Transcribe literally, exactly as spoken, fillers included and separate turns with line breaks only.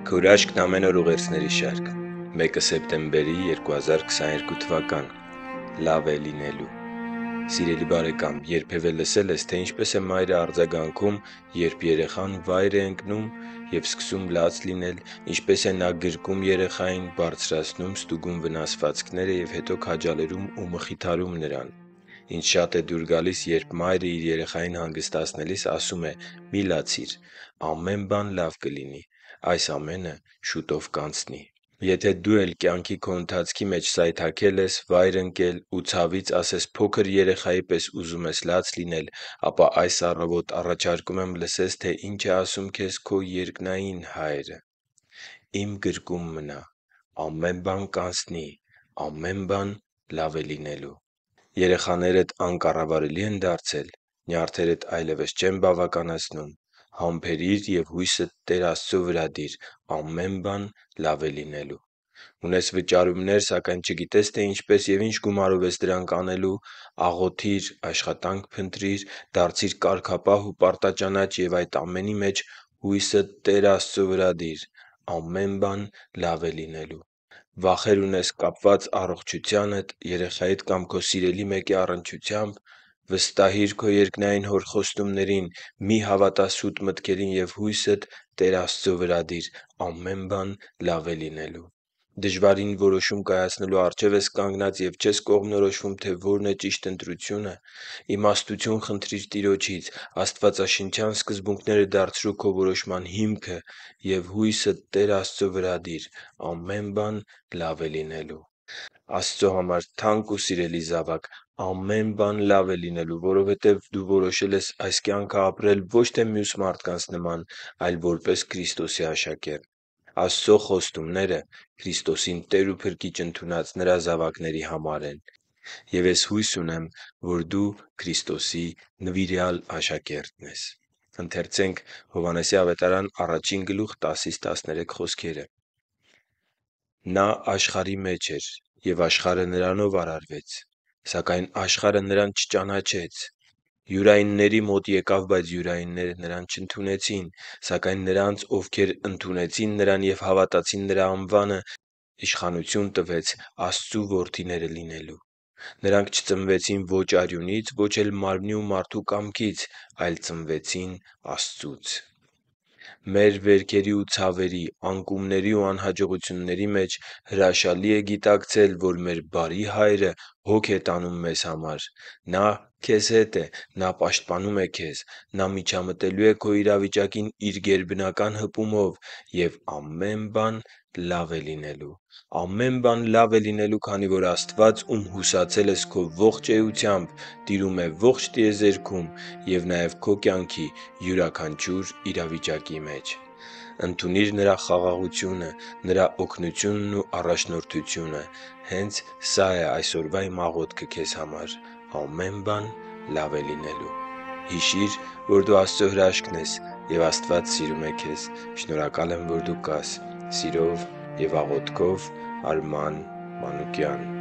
Քո հրաշքն ամեն օր ուղերձների շարք։ մեկը սեպտեմբերի երկու հազար քսաներկու թվական։ Լավ է լինելու։ Սիրելի բարեկամ, երբևէ լսե՞լ ես, թե ինչպես է մայրը արձագանքում, երբ երեխան վայր է ընկնում և սկսում լաց լինել, ինչպես է նա գրկում երեխային, բարձրացնում ստուգում վնասվածքները և հետո քաջալերում ու մխիթարում նրան։ Ինձ շատ է դուր գալիս, երբ մայրը իր երեխային հանգստացնելիս ասում է՝ «Մի լացիր, ամեն բան լավ կլինի, այս ամենը շուտով կանցնի»։ Եթե դու էլ կյանքի քո ընթացքի մեջ սայթաքել ես, վայր ընկել ու ցավից ասես փոքր երեխայի պես ուզում ես լաց լինել, ապա այս առավոտ առաջարկում եմ լսես, թե ինչ է ասում քեզ քո երկնային Հայրը։ Իմ գրկում մնա, ամեն բան կանցնի, ամեն բան լավ է լինելու։ Երեխաներդ անկառավարելի են դարձել, նյարդերդ այլևս չեն բավականացնում։ Համբերիր և հույսդ Տեր Աստծո վրա դիր, ամեն բան լավ է լինելու։ Ունես վճարումներ, սակայն չգիտես, թե ինչպես և ինչ գումարով ես դրանք անելու։ Աղոթի՛ր, աշխատանք փնտրի՛ր, դարձի՛ր կարգապահ ու պարտաճանաչ և այդ ամենի մեջ հույսդ Տեր Աստծո վրա դիր։ Ամեն բան լավ է լինելու։ Վախեր ունես կապված առողջությանդ, երեխայիդ կամ քո սիրելի մեկի առնչությամբ։ Վստահի՛ր քո երկնային Հոր խոստումներին։ Մի՛ հավատա սուտ մտքերին և հույսդ Տեր Աստծո վրա դիր։ Ամեն բան լավ է լինելու։ Դժվարին որոշում կայացնելու առջև ես կանգնած և չես կողմնորոշվում, թե որն է ճիշտ ընտրությունը։ Իմաստություն խնդրիր Տիրոջից։ Աստվածաշնչյան սկզբունքները դարձրո քո որոշման հիմքը և հույսդ Տեր Աստծո վրա դիր։ Ամեն բան լավ է լինելու։ Աստծո համար թանկ ու սիրելի զավակ, ամեն բան լավ է լինելու, որովհետև դու որոշել ես այս կյանքը ապրել ոչ թե մյուս մարդկանց նման, այլ որպես Քրիստոսի աշակերտ։ Աստծո խոստումները Քրիստոսին Տեր ու Փրկիչ ընդունած Նրա զավակների համար են։ Եվ ես հույս ունեմ, որ դու Քրիստոսի նվիրյալ աշակերտն ես։ «Նա աշխարհի մեջ էր, և աշխարհը նրանով արարվեց, սակայն աշխարհը նրան չճանաչեց։ Յուրայինների մոտ եկավ, բայց յուրայինները նրան չընդունեցին։ Սակայն նրանց, ովքեր ընդունեցին նրան և հավատացին նրա անվանը, իշխանություն տվեց Աստծու որդիները լինելու։ Նրանք չծնվեցին ոչ արյունից, ոչ էլ մարմնի ու մարդու կամքից, այլ ծնվեցին Աստծուց» (Հովհաննես մեր վերքերի ու ցավերի, անկումների ու անհաջողությունների մեջ հրաշալի է գիտակցել, որ մեր բարի Հայրը հոգ է տանում մեզ համար։ Նա քեզ հետ է։ Նա պաշտպանում է քեզ։ Նա միջամտելու է քո իրավիճակին Իր գերբնական հպումով։ Եվ ամեն բան լավ է լինելու։ Ամեն բան լավ է լինելու, քանի որ Աստված, Ում հուսացել ես քո ողջ էությամբ, տիրում է ողջ տիեզերքում և նաև քո կյանքի յուրաքանչյուր իրավիճակի մեջ։ Ընդունի՛ր Նրա խաղաղությունը, Նրա օգնությունն ու առաջնորդությունը։ Հենց սա՛ է այսօրվա իմ աղոթքը քեզ համար։ Ամեն բան լավ է լինելու։ Հիշի՛ր, որ դու Աստծո հրաշքն ես, և Աստված սիրում է քեզ։ Շնորհակալ եմ, որ դու կա՛ս։ Սիրով և աղոթքով, Արման Մանուկյան։